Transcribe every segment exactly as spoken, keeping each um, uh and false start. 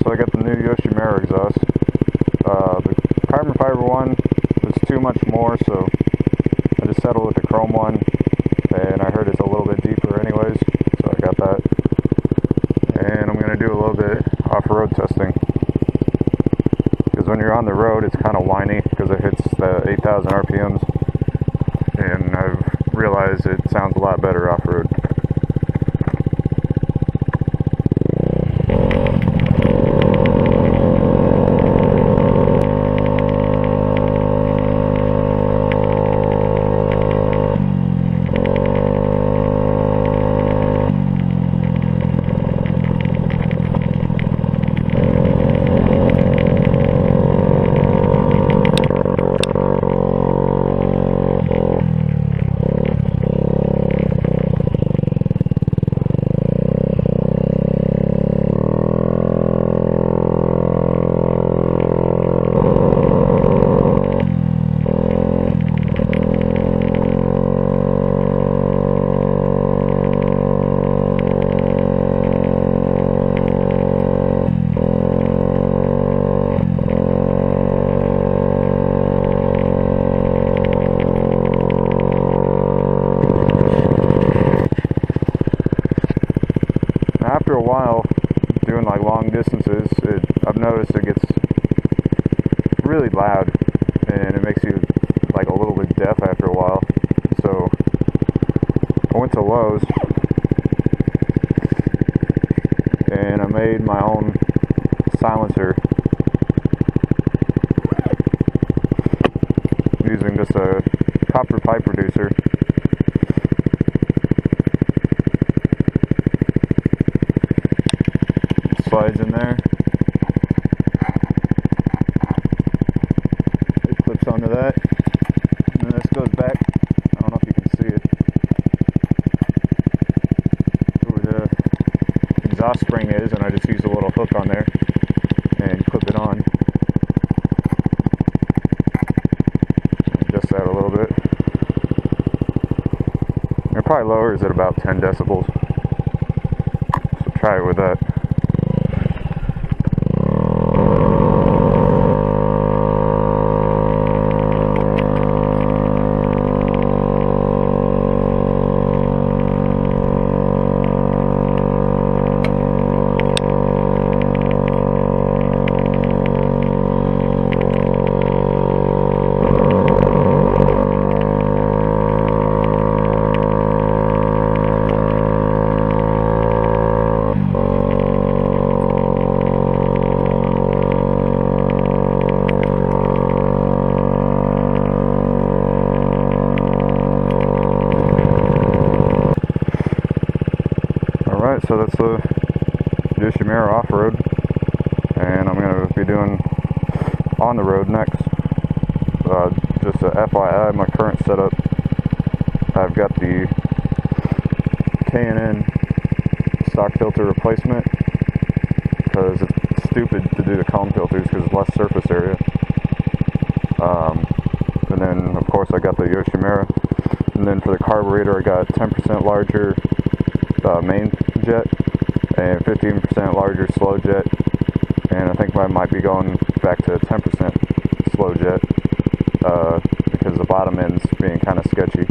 so I got the new Yoshimura exhaust. Uh, the carbon fiber one was too much more, so I just settled with the chrome one, and I heard it's a little bit deeper anyways, so I got that. And I'm going to do a little bit off-road testing, because when you're on the road it's kind of whiny because it hits the eight thousand R P Ms, and I've realized it sounds a lot better off-road. After a while, doing like long distances, it, I've noticed it gets really loud, and it makes you like a little bit deaf after a while. So I went to Lowe's, and I made my own silencer using just a copper pipe reducer. Slides in there. It clips onto that, and then this goes back. I don't know if you can see it. Where the exhaust spring is, and I just use a little hook on there and clip it on. Adjust that a little bit. It probably lowers at about ten decibels. So try it with that. Alright, so that's the Yoshimura off-road, and I'm going to be doing on the road next. Uh, just a F Y I, my current setup, I've got the K and N stock filter replacement, because it's stupid to do the cone filters because it's less surface area. Um, and then of course I got the Yoshimura, and then for the carburetor I got ten percent larger uh, main jet and fifteen percent larger slow jet, and I think I might be going back to ten percent slow jet uh, because the bottom end's being kind of sketchy.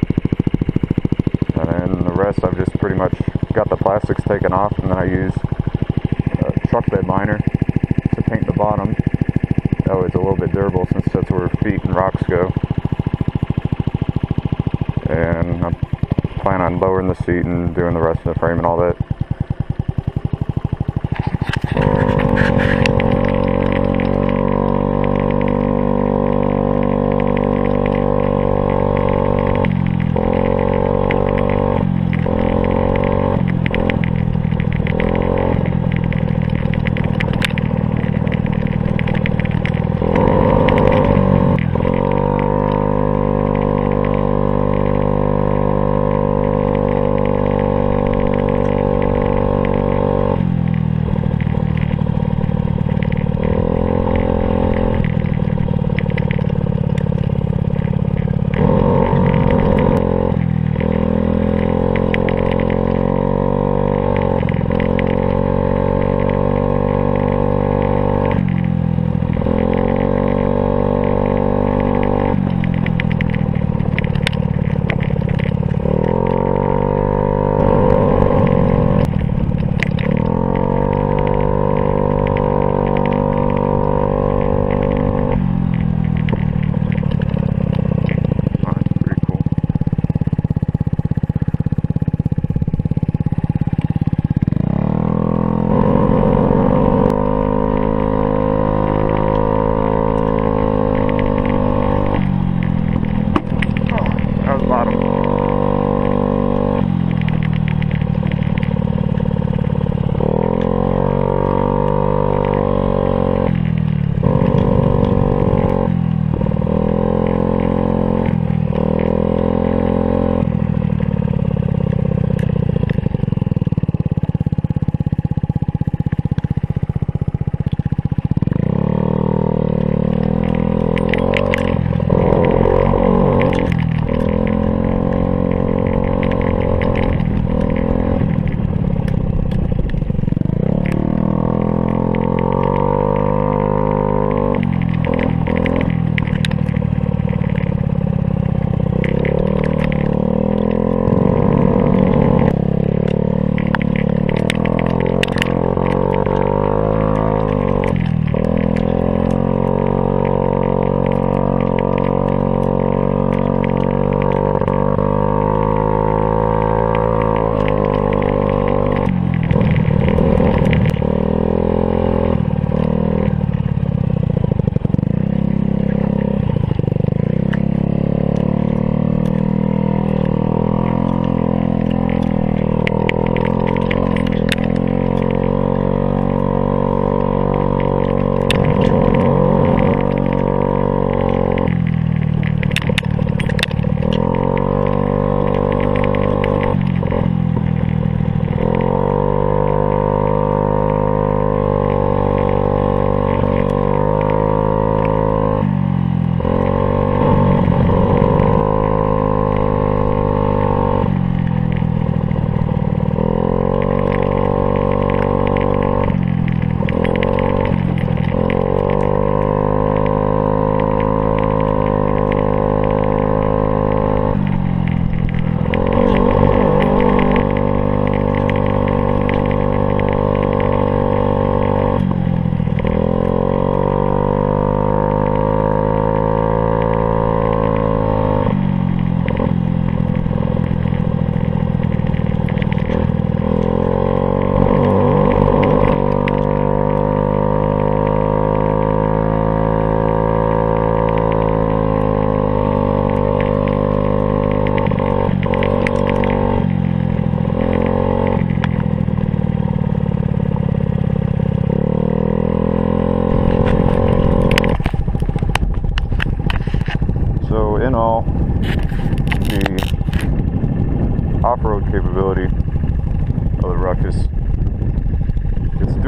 And then the rest I've just pretty much got the plastics taken off, and then I use a truck bed liner to paint the bottom. That way it's a little bit durable since that's where feet and rocks go. And I plan on lowering the seat and doing the rest of the frame and all that.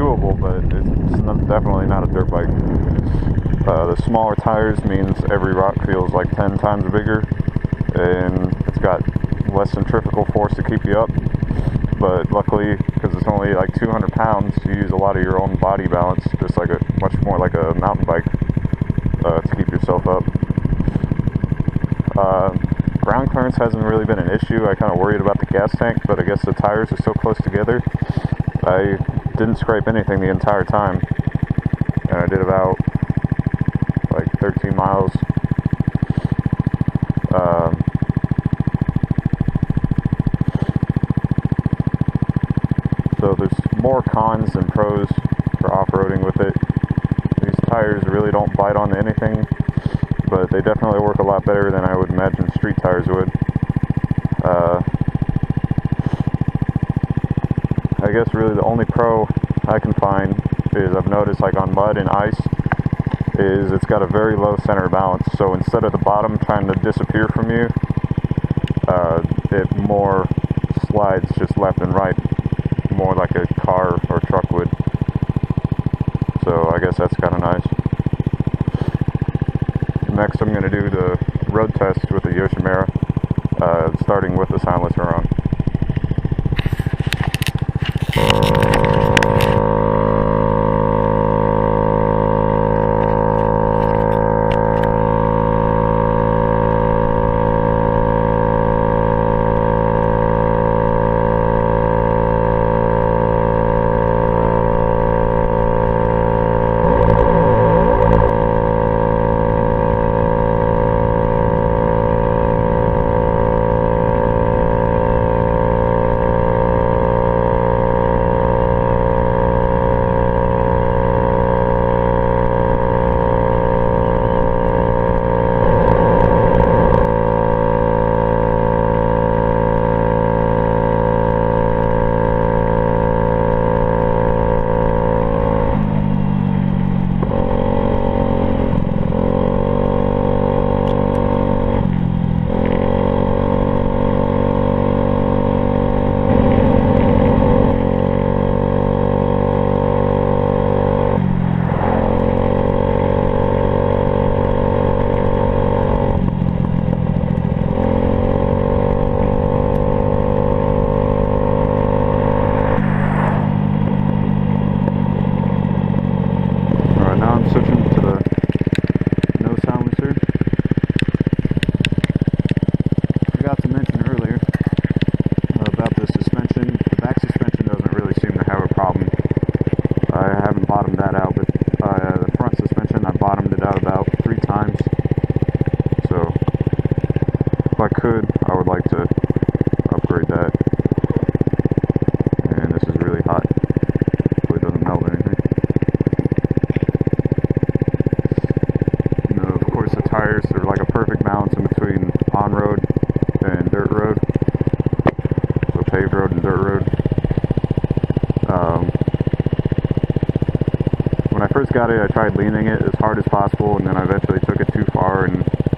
doable, but it's not, definitely not a dirt bike. Uh, the smaller tires means every rock feels like ten times bigger, and it's got less centrifugal force to keep you up. But luckily, because it's only like two hundred pounds, you use a lot of your own body balance, just like a much more like a mountain bike, uh, to keep yourself up. Uh, ground clearance hasn't really been an issue. I kind of worried about the gas tank, but I guess the tires are so close together. I didn't scrape anything the entire time, and I did about like thirteen miles. Um, so there's more cons than pros for off-roading with it. These tires really don't bite onto anything, but they definitely work a lot better than I would imagine street tires would. Uh, I guess really the only pro I can find is I've noticed like on mud and ice is it's got a very low center of balance. So instead of the bottom trying to disappear from you, uh, it more slides just left and right, more like a car or truck would. So I guess that's kind of nice. Next I'm going to do the road test with the Yoshimura, uh, starting with the silencer on. I could, I would like to upgrade that. And this is really hot. Hopefully it doesn't melt anything. You know, of course the tires are like a perfect balance in between on-road and dirt road. So paved road and dirt road. Um, when I first got it, I tried leaning it as hard as possible, and then I eventually took it too far and